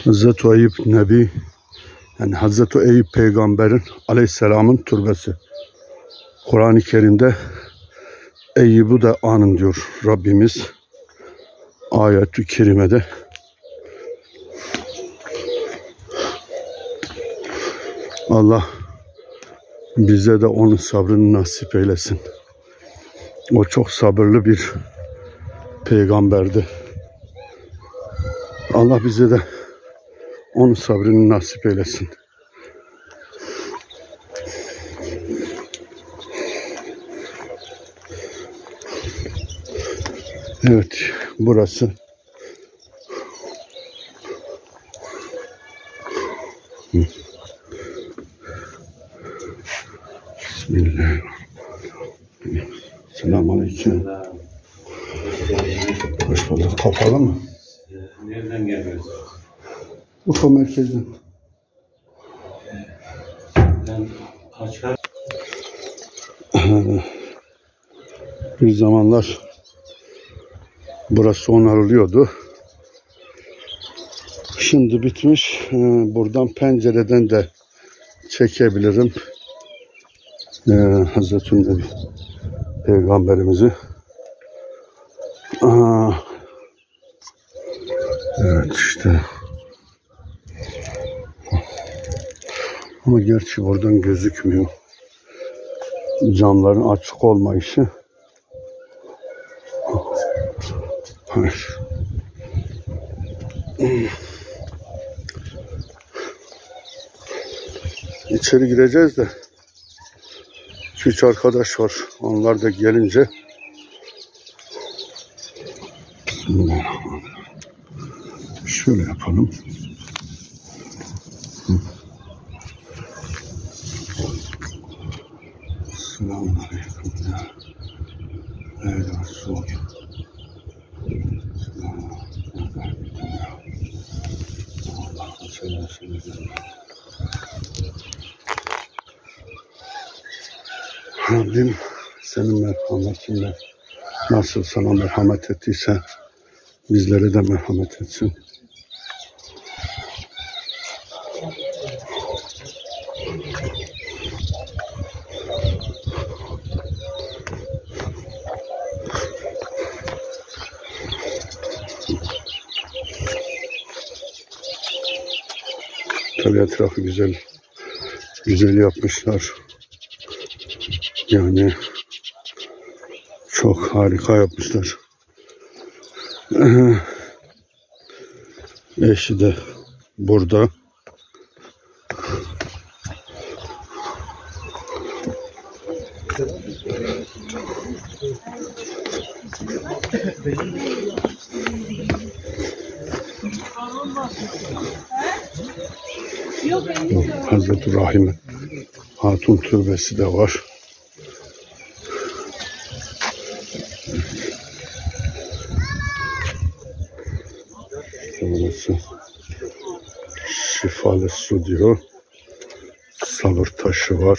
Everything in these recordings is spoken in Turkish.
Hazreti Eyüp Nebi, yani Hazreti Eyüp Peygamber'in Aleyhisselam'ın türbesi. Kur'an-ı Kerim'de Eyüp'ü de anın diyor Rabbimiz ayet-i kerimede. Allah bize de onun sabrını nasip eylesin. O çok sabırlı bir peygamberdi. Allah bize de onun sabrını nasip eylesin. Evet, burası Bismillahirrahmanirrahim. Selamünaleyküm. Hoş bulduk. Kapalı mı? Nereden geliyorsun? Urfa merkezden. Ben kaçar. Bir zamanlar burası onarılıyordu. Şimdi bitmiş. Buradan pencereden de çekebilirim. Hazreti Nebi Peygamberimizi. Evet işte. Ama gerçi buradan gözükmüyor. Camların açık olmayışı. Hayır. İçeri gireceğiz de 2-3 arkadaş var. Onlar da gelince şöyle yapalım. Selamünaleyküm. Evet, soğuk. Rabbim senin merhametinle nasıl sana merhamet ettiyse bizlere de merhamet etsin. Tabii etrafı güzel yapmışlar. Yani çok harika yapmışlar. Eşi de burada. Hazreti Rahime Hatun türbesi de var. Burası şifalı su diyor. Sabır taşı var.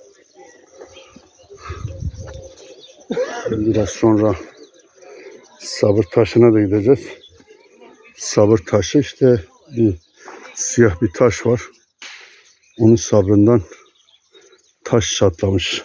Biraz sonra sabır taşına da gideceğiz. Sabır taşı işte bir siyah bir taş var. Onun sabrından taş çatlamış.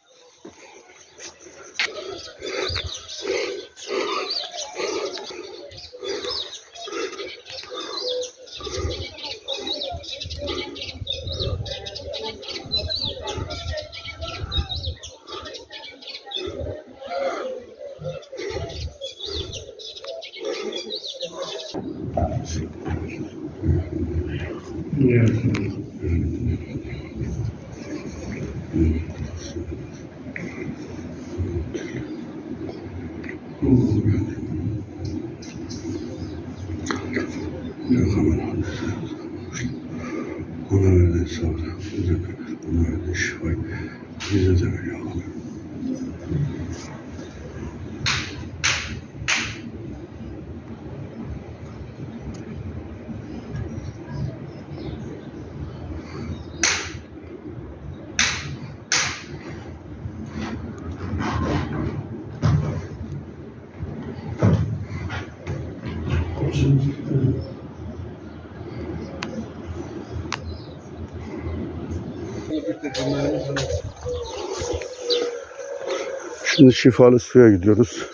Ona öyle sonra, ona öyle şifayı, bize de öyle yapalım. Şimdi şifalı suya gidiyoruz.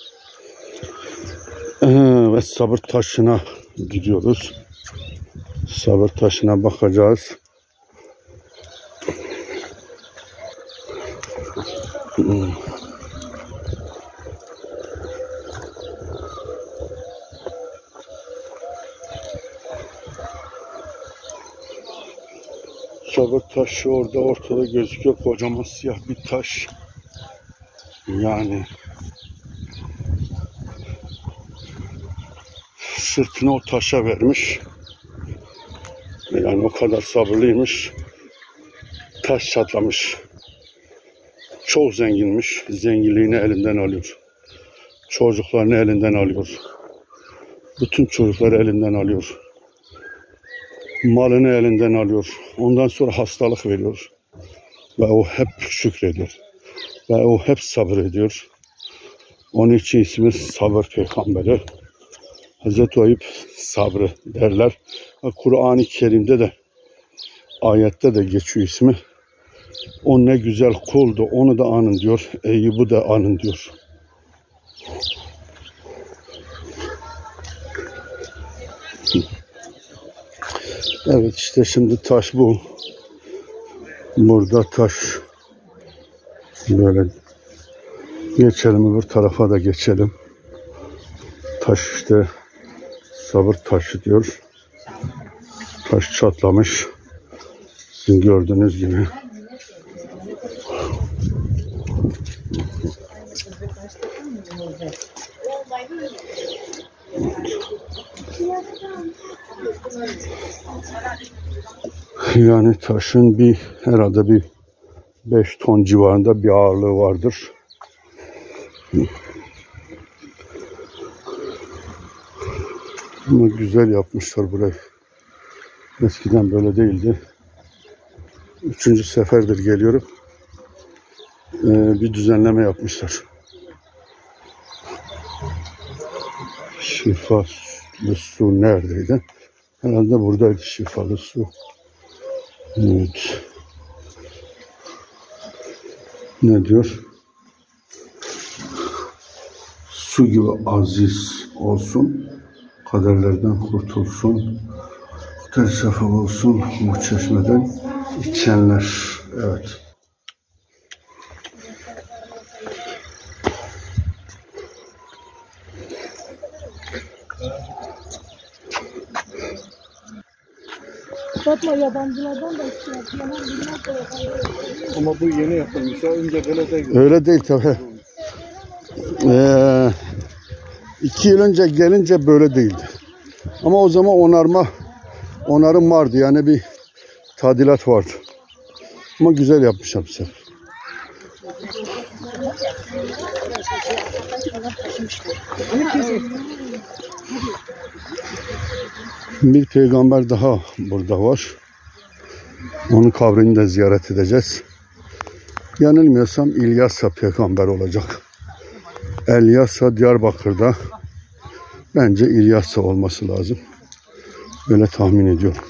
Ve sabır taşına gidiyoruz. Sabır taşına bakacağız. Sabır taşı orada ortada gözüküyor. Kocaman siyah bir taş. Yani sırtını o taşa vermiş. Yani o kadar sabırlıymış. Taş çatlamış. Çok zenginmiş. Zenginliğini elinden alıyor. Çocuklarını elinden alıyor. Bütün çocukları elinden alıyor. Malını elinden alıyor. Ondan sonra hastalık veriyor. Ve o hep şükrediyor. Ve o hep sabır ediyor. Onun için ismi sabır peygamberi. Hazreti Eyüp sabrı derler. Kur'an-ı Kerim'de de ayette de geçiyor ismi. O ne güzel kuldu, onu da anın diyor. Eyüp'ü de anın diyor. Evet işte şimdi taş bu. Burada taş. Böyle geçelim, öbür tarafa da geçelim. Taş işte sabır taşı diyor. Taş çatlamış. Sizin gördüğünüz gibi. Yani taşın herhalde bir 5 ton civarında bir ağırlığı vardır. Ama güzel yapmışlar burayı. Eskiden böyle değildi. 3. seferdir geliyorum. Bir düzenleme yapmışlar. Şifalı su neredeydi? Herhalde buradaydı şifalı su. Evet. Ne diyor? Su gibi aziz olsun, kaderlerden kurtulsun, tersafı olsun bu çeşmeden içenler. Evet. Fatma yabancılardan da istiyor. Ama bu yeni yapılmış. Önce böyle değil. Öyle değil tabii. 2 yıl önce gelince böyle değildi. Ama o zaman onarım vardı. Yani bir tadilat vardı. Ama güzel yapmışlar bu sefer. Bir peygamber daha burada var. Onun kabrini de ziyaret edeceğiz. Yanılmıyorsam İlyasa peygamber olacak. Elyasa Diyarbakır'da. Bence İlyasa olması lazım. Böyle tahmin ediyorum.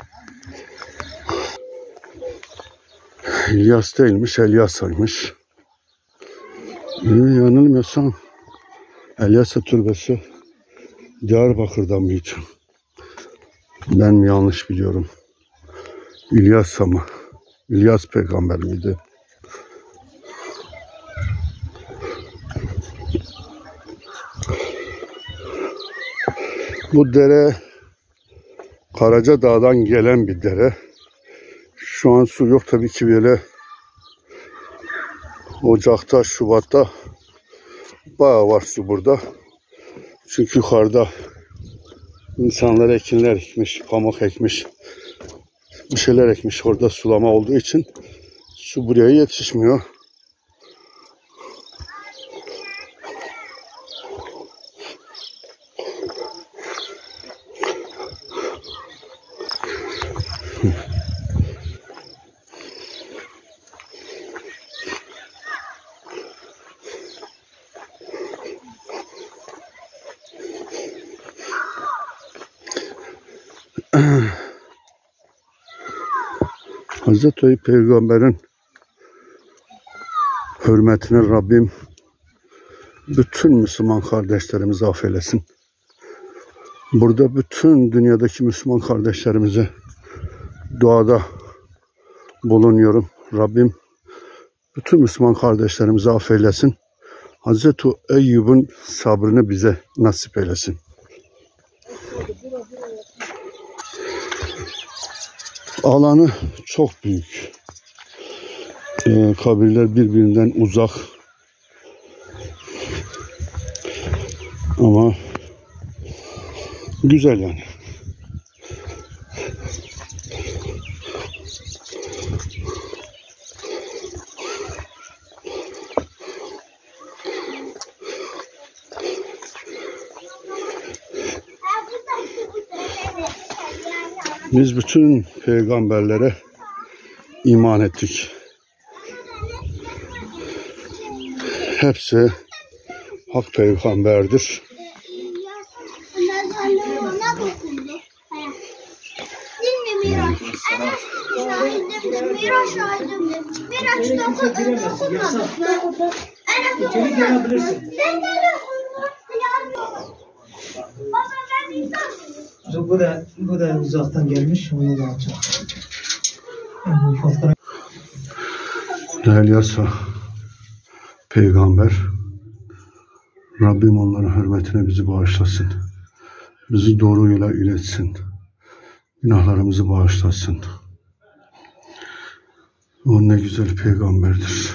İlyas değilmiş, Elyasa'ymış. Yanılmıyorsam Elyasa türbesi Diyarbakır'da mıydı? Ben mi yanlış biliyorum? İlyasa mı? İlyas peygamber miydi? Bu dere Karaca Dağ'dan gelen bir dere. Şu an su yok tabii ki, böyle Ocak'ta, Şubat'ta bayağı var su burada. Çünkü yukarıda insanlar ekinler ekmiş, pamuk ekmiş, bir şeyler ekmiş. Orada sulama olduğu için su buraya yetişmiyor. Hazreti Peygamber'in hürmetine Rabbim bütün Müslüman kardeşlerimizi affeylesin. Burada bütün dünyadaki Müslüman kardeşlerimize duada bulunuyorum. Rabbim bütün Müslüman kardeşlerimizi affeylesin. Hazreti Eyyub'un sabrını bize nasip eylesin. Alanı çok büyük. Kabirler birbirinden uzak. Ama güzel yani. Biz bütün peygamberlere iman ettik. Hepsi hak peygamberdir. Bu da uzaktan gelmiş, onu da açalım. Bu fotoğraf. İlyas peygamber, Rabbim onların hürmetine bizi bağışlasın. Bizi doğru yola iletsin. Günahlarımızı bağışlasın. O ne güzel peygamberdir.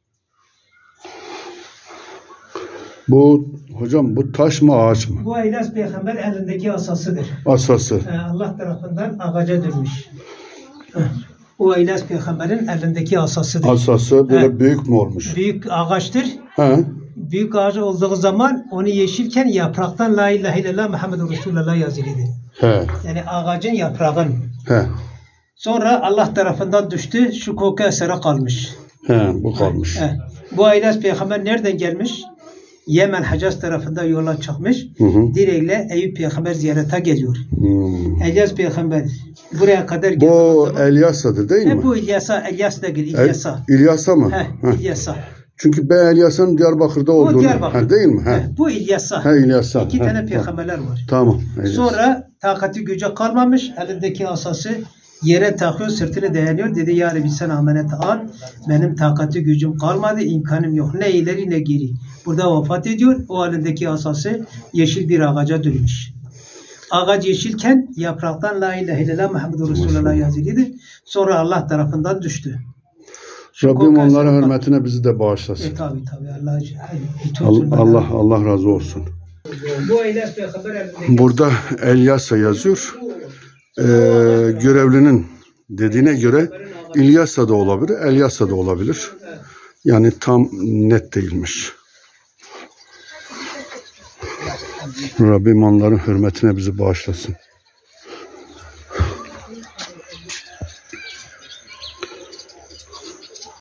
Bu hocam bu taş mı ağaç mı? Bu İlyas peygamber elindeki asasıdır. Asası. Allah tarafından ağaca dönmüş. O İlyas peygamberin elindeki asasıdır. Asası böyle büyük mü olmuş? Büyük ağaçtır. He. Büyük ağaç olduğu zaman onu yeşilken yapraktan La ilahe illallah Muhammed Resulullah yazılıydı. He. Yani ağacın yaprağın. He. Sonra Allah tarafından düştü, şu koku esere kalmış. He, bu kalmış. He. Bu İlyas peygamber nereden gelmiş? Yemen Hacaz tarafında yola çıkmış. Direğiyle Eyüp peygamber ziyarete geliyor. İlyas peygamber buraya kadar geldiği Bu zaman. Elyas'adır değil mi? Bu İlyas değil, İlyas'a. İlyas'a mı? İlyas'a. Çünkü ben Elyas'ın Diyarbakır'da olduğunu. Diyarbakır. Değil mi? He. Bu İlyas'a. He, İlyas'a. İki tane peygamberler var. Tamam. İlyas. Sonra takati güce kalmamış. Elindeki asası yere takıyor, sırtını dayanıyor. Dedi ya Rabbi sen amenet al. Benim takati gücüm kalmadı, imkanım yok. Ne ileri ne geri. Burada vefat ediyor. O elindeki asası yeşil bir ağaca dönmüş. Ağaç yeşilken yapraktan La ilahe illallah Muhammed Resulullah yazılıydı. Sonra Allah tarafından düştü. Rabbim onların hürmetine bizi de bağışlasın. Tabii Allah razı olsun. Bu İlyas peygamber elindeki Burada Elyas'a yazıyor. Görevlinin dediğine göre İlyas'a da olabilir, Elyas'a da olabilir. Yani tam net değilmiş. Rabbim onların hürmetine bizi bağışlasın.